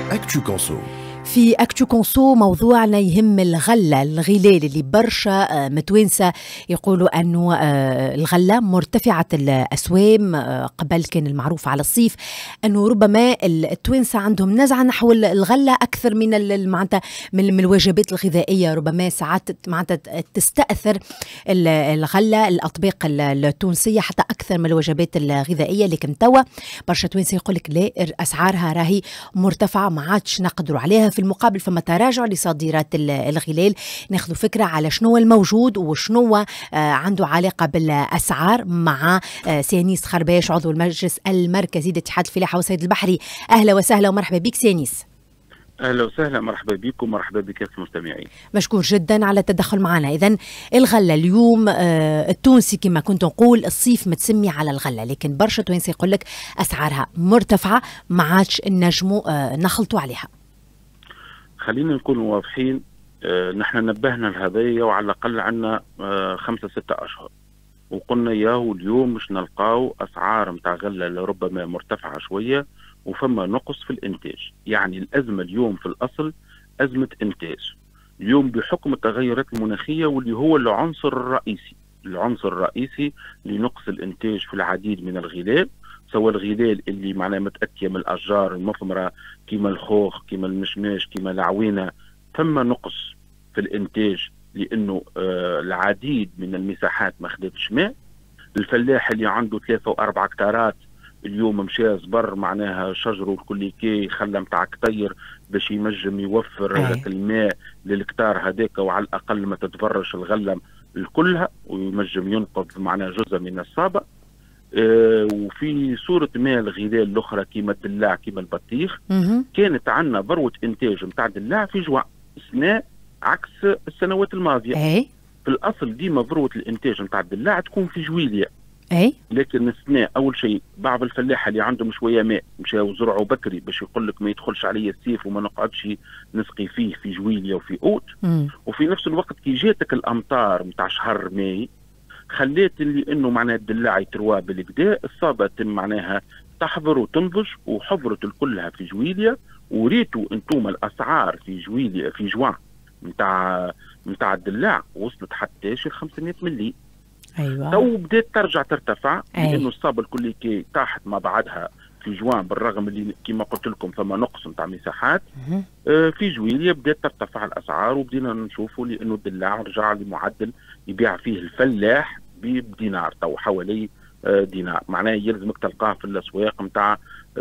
أكتو كونسو. في أكتو كونسو موضوعنا يهم الغلة، الغلال اللي برشا متوانسة يقولوا أنه الغلة مرتفعة الأسوام. قبل كان المعروف على الصيف أنه ربما التوانسة عندهم نزعة نحو الغلة أكثر من الوجبات الغذائية. ربما ساعات تستأثر الغلة الأطباق التونسية حتى أكثر من الوجبات الغذائية، لكن توا برشا توانسة يقول لك لا، أسعارها راهي مرتفعة ما عادش نقدروا عليها. في المقابل فما تراجع لصادرات الغلال. ناخذ فكرة على شنو الموجود وشنو عنده علاقة بالأسعار مع سيانيس خرباش، عضو المجلس المركزي لاتحاد الفلاحة والصيد البحري. أهلا وسهلا ومرحبا بك سيانيس. أهلا وسهلا، مرحبا بكم ومرحبا بك المستمعين. مشكور جدا على التدخل معنا. إذن الغلة اليوم التونسي كما كنت نقول الصيف متسمي على الغلة، لكن برشا توانسة يقول لك أسعارها مرتفعة ما عادش نجموا نخلطوا عليها. خلينا نكون واضحين، نحن نبهنا لهذايا وعلى الأقل عنا 5-6 أشهر، وقلنا ياهو اليوم مش نلقاو أسعار متاع غلة لربما مرتفعة شوية وفما نقص في الإنتاج. يعني الأزمة اليوم في الأصل أزمة إنتاج اليوم بحكم التغيرات المناخية، واللي هو العنصر الرئيسي لنقص الإنتاج في العديد من الغلال، سواء الغلال اللي معناه متأتية من الأشجار المثمرة كيما الخوخ كيما المشماش كيما العوينة. ثم نقص في الإنتاج لأنه العديد من المساحات ما خدتش ماء. الفلاح اللي عنده 3 و4 هكتارات اليوم مشى زبر معناها شجره الكليكي خلى متاع كتير باش ينجم يوفر هذاك الماء للكتار هذاك، وعلى الأقل ما تتفرش الغلة الكلها وينجم ينقذ معناها جزء من الصابة. وفي صورة ماء الغلال الأخرى كيما الدلاع كيما البطيخ كانت عندنا ذروة إنتاج متاع الدلاع في جوع السنة عكس السنوات الماضية. في الأصل ديما ذروة الإنتاج متاع الدلاع تكون في جويلية، لكن السنة أول شيء بعض الفلاحة اللي عندهم شوية ماء مشاو زرعوا بكري باش يقول لك ما يدخلش عليه الصيف وما نقعدش نسقي فيه في جويلية وفي أوت. وفي نفس الوقت كي جاتك الأمطار متاع شهر ماي خليت اللي انه معناها الدلاع يتروى بالكدا، الصابه تم معناها تحضر وتنضج وحضرت الكلها في جويليا. وريتوا انتم الاسعار في جويليا في جوان نتاع الدلاع وصلت حتى شي 500 ملي. ايوه تو بدات ترجع ترتفع لانه الصابه الكليكي طاحت ما بعدها في جوان، بالرغم اللي كما قلت لكم ثم نقص نتاع مساحات. في جويليا بدات ترتفع الاسعار وبدينا نشوفوا لانه الدلاع رجع لمعدل يبيع فيه الفلاح بدينار، تو حوالي دينار. معناه يلزمك تلقاه في الاسواق نتاع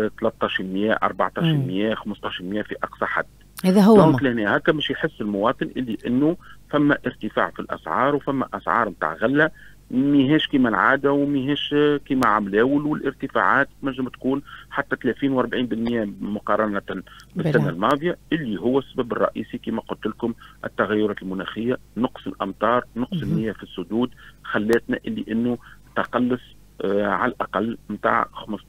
1300 1400 1500 في اقصى حد. هذا هو دونك لهنا هكا مش يحس المواطن اللي انه فما ارتفاع في الاسعار وفما اسعار نتاع غله ميهاش كيما العاده وميهاش كيما عملاول، والارتفاعات تنجم تكون حتى 30 و40% مقارنه بالسنه الماضيه، اللي هو السبب الرئيسي كيما قلت لكم التغيرات المناخيه، نقص الامطار، نقص المياه في السدود، خلاتنا اللي انه تقلص على الاقل نتاع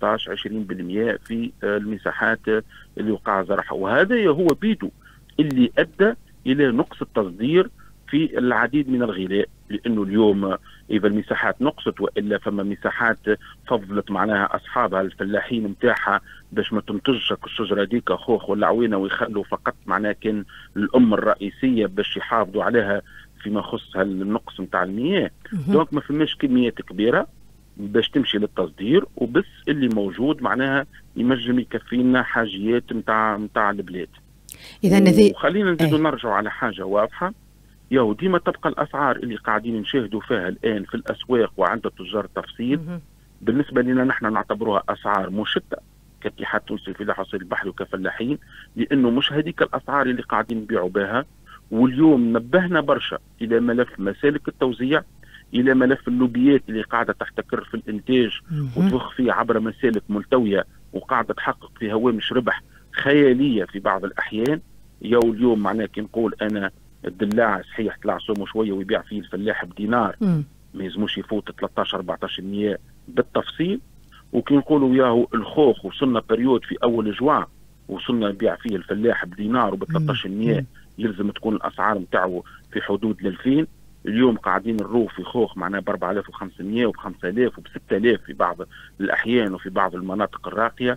15-20% في المساحات اللي وقع زرعها. وهذا هو بيدو اللي ادى الى نقص التصدير في العديد من الغذاء، لانه اليوم اذا المساحات نقصت والا فما مساحات فضلت معناها اصحابها الفلاحين نتاعها باش ما تنتجش الشجره ديك خوخ ولا عوينه، ويخلوا فقط معناها كان الام الرئيسيه باش يحافظوا عليها فيما يخص النقص نتاع المياه. دونك ما فماش كميات كبيره باش تمشي للتصدير، وبس اللي موجود معناها ينجم يكفينا حاجيات نتاع البلاد. اذا خلينا نزيدوا نرجعوا على حاجه واضحه، ياهو ديما تبقى الاسعار اللي قاعدين نشاهدوا فيها الان في الاسواق وعند تجار التفصيل بالنسبه لنا نحن نعتبروها اسعار مشتة كاتحاد تونسي للفلاحه والصيد البحري وكفلاحين، لانه مش هذيك الاسعار اللي قاعدين نبيعوا بها. واليوم نبهنا برشا الى ملف مسالك التوزيع، الى ملف اللوبيات اللي قاعده تحتكر في الانتاج وتضخ فيه عبر مسالك ملتويه وقاعده تحقق في هوامش ربح خياليه في بعض الاحيان. ياو اليوم معناه كي نقول انا الدلاع صحيح طلع سومه شويه ويبيع فيه الفلاح بدينار ما يلزموش يفوت 13-14% بالتفصيل، وكي نقولوا ياهو الخوخ وصلنا بريود في اول جوان وصلنا نبيع فيه الفلاح بدينار وب 13% يلزم تكون الاسعار نتاعو في حدود 2000. اليوم قاعدين نروح في خوخ معناه ب 4500 وب 5000 وب 6000 في بعض الاحيان وفي بعض المناطق الراقيه.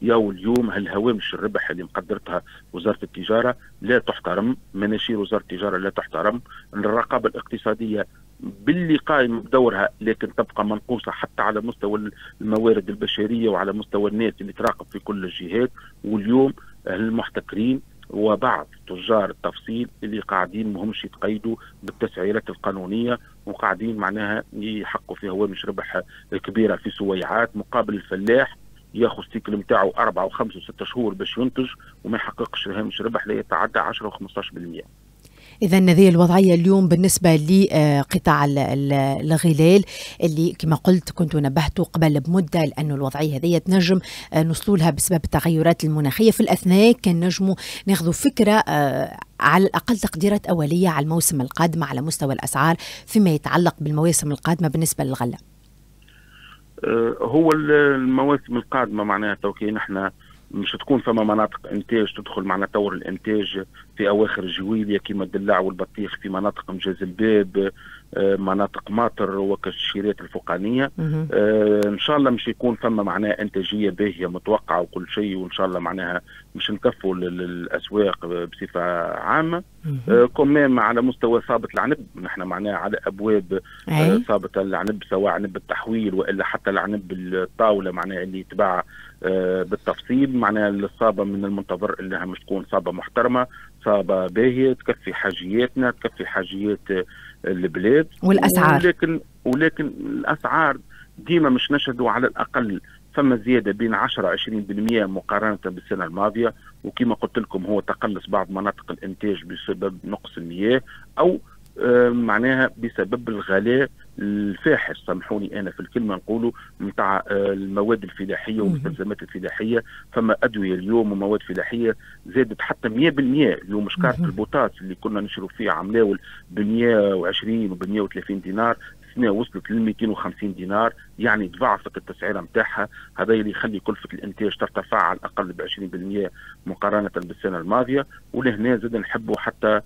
ياو اليوم هالهوامش الربح اللي مقدرتها وزاره التجاره لا تحترم، مناشير وزاره التجاره لا تحترم، الرقابه الاقتصاديه باللي قائمه بدورها لكن تبقى منقوصه حتى على مستوى الموارد البشريه وعلى مستوى الناس اللي تراقب في كل الجهات. واليوم المحتكرين وبعض تجار التفصيل اللي قاعدين مهمش يتقيدوا بالتسعيرات القانونيه وقاعدين معناها يحققوا في هوامش ربح كبيره في سويعات، مقابل الفلاح ياخذ السيكل نتاعو 4 و5 و6 شهور باش ينتج وما يحققش هامش ربح لا يتعدى 10 و15%. إذا هذه الوضعية اليوم بالنسبة لقطاع الغلال اللي كما قلت كنت نبهتوا قبل بمدة، لأنه الوضعية هذه تنجم نوصلوا لها بسبب التغيرات المناخية. في الأثناء كان نجموا ناخذوا فكرة على الأقل تقديرات أولية على الموسم القادم على مستوى الأسعار فيما يتعلق بالمواسم القادمة بالنسبة للغلة. هو المواسم القادمة معناها توكي نحن مش تكون فما مناطق انتاج تدخل معنا طور الانتاج في اواخر جويليا كيما الدلاع والبطيخ، في مناطق مجاز الباب، مناطق ماطر وكالشيرات الفوقانيه. ان شاء الله مش يكون فما معناها انتاجيه باهيه متوقعه وكل شيء، وان شاء الله معناها مش نكفوا الاسواق بصفه عامه. كمان على مستوى ثابت العنب نحن معناها على ابواب ثابت العنب، سواء عنب التحويل والا حتى العنب الطاوله معناها اللي يتباع بالتفصيل. معناها الصابه من المنتظر انها مش تكون صابه محترمه، صابه باهيه تكفي حاجياتنا تكفي حاجيات البلاد والاسعار. ولكن الاسعار ديما مش نشهدوا على الاقل فما زياده بين 10-20% مقارنه بالسنه الماضيه، وكما قلت لكم هو تقلص بعض مناطق الانتاج بسبب نقص المياه او معناها بسبب الغلاء الفاحش، سامحوني انا في الكلمه نقولوا نتاع المواد الفلاحيه والمستلزمات الفلاحيه. فما ادويه اليوم ومواد فلاحيه زادت حتى 100%. اليوم شكاره البوتاس اللي كنا نشرب فيها عملاول ب 120 وب 130 دينار وصلت ل 250 دينار، يعني ضعفت التسعيره نتاعها. هذا اللي يخلي كلفه الانتاج ترتفع على الاقل ب 20% مقارنه بالسنه الماضيه. ولهنا زاد نحبوا حتى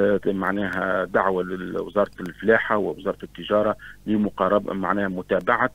معناها دعوه لوزاره الفلاحه ووزاره التجاره لمقاربه معناها متابعه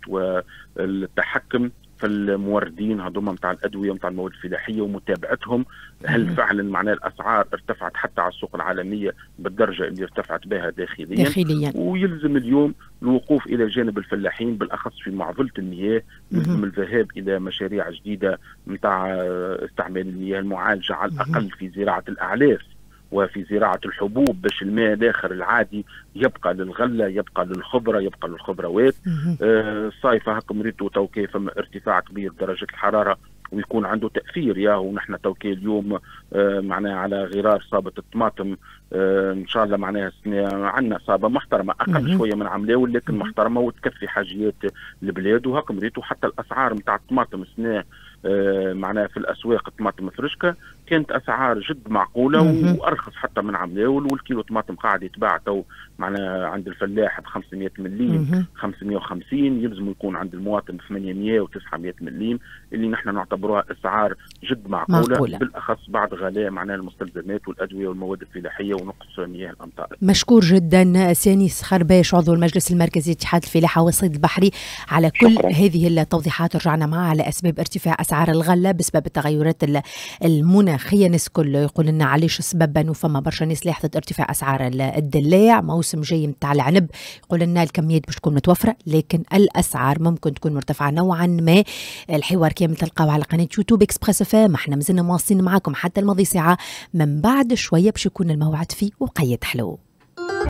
والتحكم في الموردين هذوما نتاع الادويه نتاع المواد الفلاحيه ومتابعتهم هل فعلا معناها الاسعار ارتفعت حتى على السوق العالميه بالدرجه اللي ارتفعت بها داخليا. ويلزم اليوم الوقوف الى جانب الفلاحين بالاخص في معضله المياه، يلزم الذهاب الى مشاريع جديده نتاع استعمال المياه المعالجه على الاقل في زراعه الاعلاف وفي زراعة الحبوب باش الماء الآخر العادي يبقى للغلة يبقى للخضرة يبقى للخضروات. الصيف هاك مريتو توكي فما ارتفاع كبير درجة الحرارة ويكون عنده تأثير. ياهو نحن توكي اليوم معناها على غرار صابة الطماطم ان شاء الله معناها عندنا صابة محترمة اقل شوية من عملاول لكن محترمة وتكفي حاجيات البلاد. وهاك مريتو حتى الاسعار نتاع الطماطم السنة معناها في الاسواق الطماطم فرشكه كانت اسعار جد معقوله وارخص حتى من عملاول، والكيلو طماطم قاعد يتباع تو معناها عند الفلاح ب 500 مليم 550، يلزم يكون عند المواطن ب 800 و 900 مليم اللي نحن نعتبروها اسعار جد معقوله. بالاخص بعد غلاء معناها المستلزمات والادويه والمواد الفلاحيه ونقص مياه الامطار. مشكور جدا سانيس خرباش عضو المجلس المركزي لاتحاد الفلاحه والصيد البحري على كل شكرا. هذه التوضيحات رجعنا معها على اسباب ارتفاع اسعار الغله بسبب التغيرات المناخيه. ناس كل يقول لنا علاش سبب انه فما برشا ناس لاحظت ارتفاع اسعار الدلاع. موسم جاي نتاع العنب يقول لنا الكميات باش تكون متوفره لكن الاسعار ممكن تكون مرتفعه نوعا ما. الحوار كامل تلقاوه على قناه يوتيوب اكسبريس اف ام. احنا مازلنا مواصلين معاكم حتى الماضي ساعه، من بعد شويه باش يكون الموعد فيه وقية حلو.